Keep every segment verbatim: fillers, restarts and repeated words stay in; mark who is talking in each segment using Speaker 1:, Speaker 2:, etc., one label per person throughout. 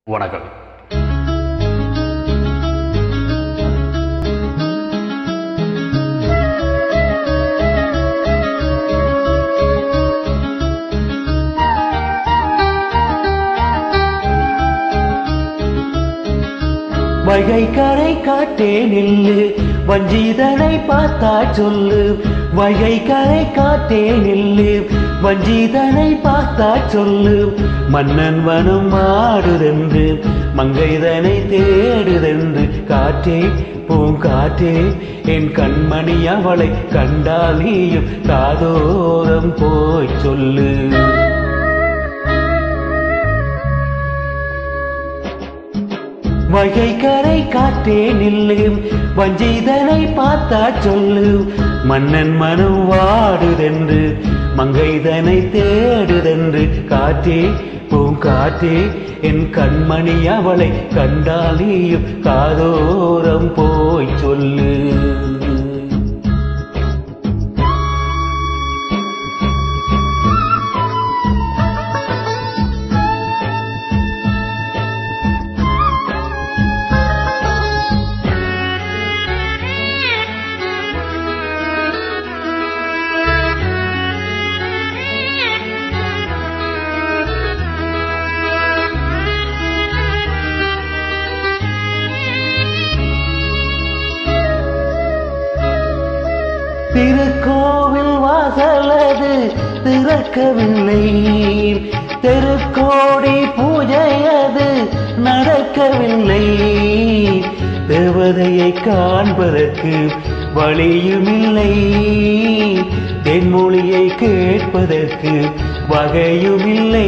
Speaker 1: வணக்கம்.
Speaker 2: வைகை கரை காட்டே நில்லு, வஞ்சிதனை பார்த்தா சொல்லு. வைகை கரை காட்டே நில்லு, வஞ்சிதனை பார்த்தா சொல்லு. மன்னன் வனம் மாடுதென்று மங்கைதனை தேடுதென்று காற்றே பூங்காற்றே என் கண்மணி அவளை கண்டால் நீயும் காதோரம் போய் சொல்லு. வைகை கரை காட்டே நில்லு, வஞ்சிதனை பார்த்தா சொல்லு. மன்னன் மனம் வாடுதென்று மங்கைதனை தேடுதென்று காற்றே பூங்காற்றே என் கண்மணி அவளை கண்டால் நீயும் காதோரம் போய் சொல்லு. திருக்கோவில் வாசலது திறக்கவில்லை, தெருக்கோடி பூஜையது நடக்கவில்லை. தேவதையை காண்பதற்கு வழியுமில்லை, தென்மொழியை கேட்பதற்கு வகையுமில்லை.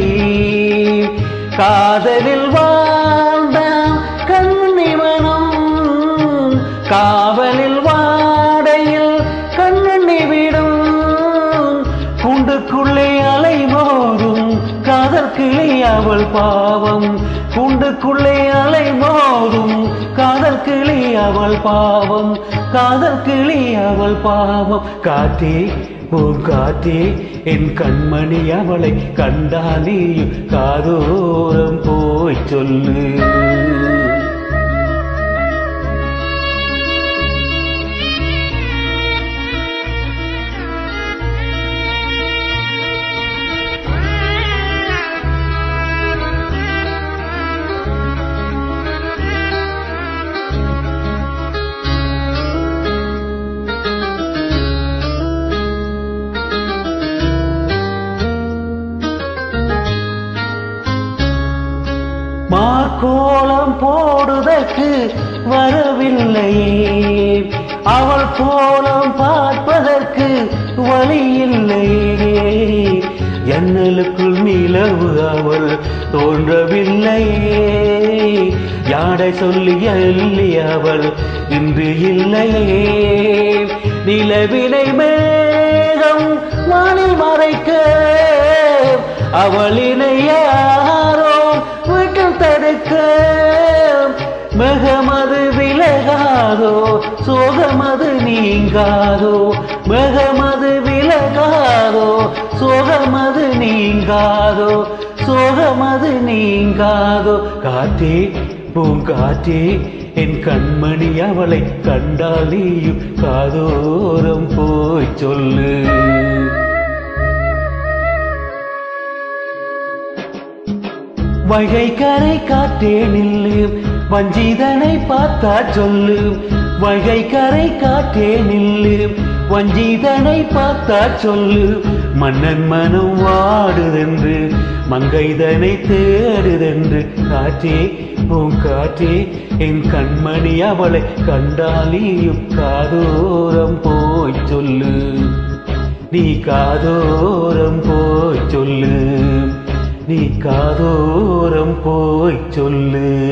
Speaker 2: காதலில் வாழ்ந்த கண்ணிவனும் காவலில் வாடையில் கண்ணி விடும். கூண்டுக்குள்ளே அலை மோதும் காதல் கிளி அவள் பாவம். கூண்டுக்குள்ளே அலை மோதும் காதல் கிளி அவள் பாவம். காதல் கிளி அவள் பாவம். காற்றே பூங்காற்றே என் கண்மணி அவளை கண்டாலேயும் காதோரம் போய் சொல்லு. மார்கோலம் போடுதற்கு வரவில்லையே, அவள் கோலம் பார்ப்பதற்கு வழி இல்லையே. ஜன்னலுக்குள் நிலவு அவள் தோன்றவில்லையே, யாடை சொல்லி அள்ளி அவள் இன்று இல்லையே. நிலவினை மேகம் வானில் மறைக்க அவளினை யாரோ வீட்டில் தடுக்க. மேகமது விலகாதோ சோகமது நீங்காதோ, மேகமது விலகாதோ சோகமது நீங்காதோ, சோகமது நீங்காதோ. காற்றே பூங்காற்றே என் கண்மணி அவளை கண்டால் நீயும் காதோரம் போய் சொல்லு. வைகை கரை காட்டே நில்லு, வஞ்சிதனை பார்த்தா சொல்லு. வைகை கரை காட்டே நில்லு, வஞ்சிதனை பார்த்தா சொல்லு. மன்னன் மனம் வாடுதென்று மங்கைதனை தேடுதென்று காற்றே பூங்காற்றே என் கண்மணி அவளை கண்டாலேயும் காதோரம் போய் சொல்லு. நீ காதோரம் போய் சொல்லு, நீ காதோரம் போய் சொல்லு.